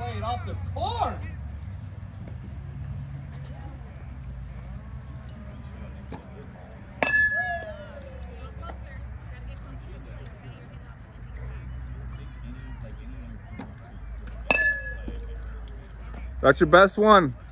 straight off the court. That's your best one.